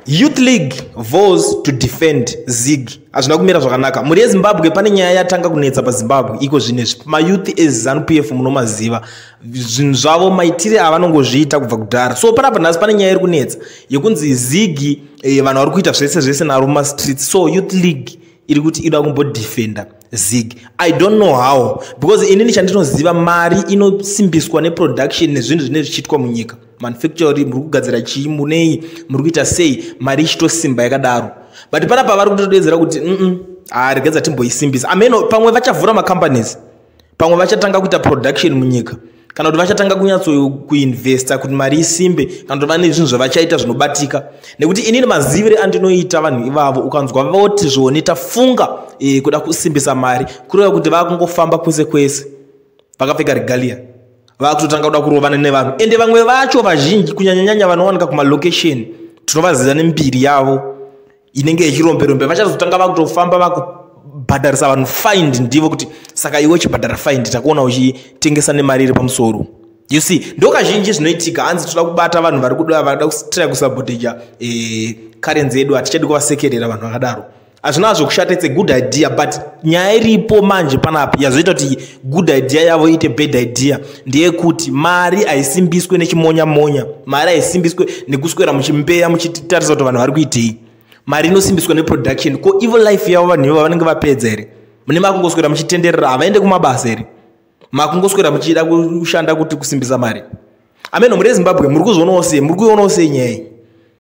Youth League vows to defend Zig. Azvina kumira zvakanaka. Muri yeZimbabwe pane nyaya yatanga kunetsa paZimbabwe iko zvinezvi. Mayouth eZANU-PF munomaziva. Zvinhu zvavo maitire avanongozviita kubva kudhara. So panapa nhasi pane nyaya iri kunetsa yekunzi Zig vanhu vari kuita zvese naro mumastreets. So Youth League iri kuti ida kumbodefenda Zig. I don't know how, because inini chandinoziva mari inosimbiswa neproduction nezvinhu zvine zvichiitwa munyika. Manufacturing muri kugadzira chii munei muri kuita sei mari ichitosimba yakadaro. But panapa vari kutodedzera kuti regadza timboisimbisa. Ameno pamwe vachavhura macompanies, pamwe vachatanga kuita production munyika, kana kuti vachatanga kunyatso kuinvesta kuti mari isimbe, kana kuti vane zvinhu zvavachaita zvinobatika. Nekuti inini mazivire andinoita vanhu ivavo ukanzwa voti zvoni tafunga kuda kusimbisa mari kureva kuti vakungofamba kwese kwese vakapfeka regalia vakutotanga kuda kurovana nevanhu. Ende vamwe vacho vazhinji kunyanyanya vanowanika kumalocation tinovaziva nembiri yavo inenge yechiromberombe vachazotanga vakutofamba vakubhadharisa vanhu fine ndivo kuti saka iwe chibhadhara fine takuona uchitengesa nemari iri pamusoro. You see, ndo kazhinji zvinoitika. Hanzi toda kubata vanhu vari kuda kutry kusaboteja currency yedu, hatichadi kuvasekerera vanhu vakadaro. Hazvinazvo kushata, it's a good idea, but nyaya iripo manje panapa yazoita kuti good idea yavo iite bad idea ndeyekuti mari haisimbiswe nechimonya-monya, mari haisimbiswe nekuswera muchimbeya muchitarisa kuti vanhu vari kuitei. Mari inosimbiswa neproduction. Ko evil life yavo vanhu ivo vanenge vapedza here? Mune makungoswera muchitenderera, havaende kumabasa here? Makungoswera muchida kushanda kuti kusimbisa mari? Ameno muri yeZimbabwe muri kuzonawo sei nyaya iyi?